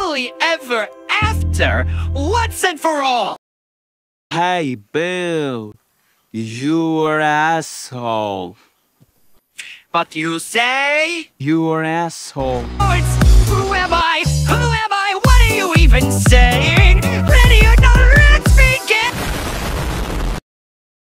happily ever after once and for all. Hey, Bill, you're an asshole. But you say? You're an asshole. Oh, it's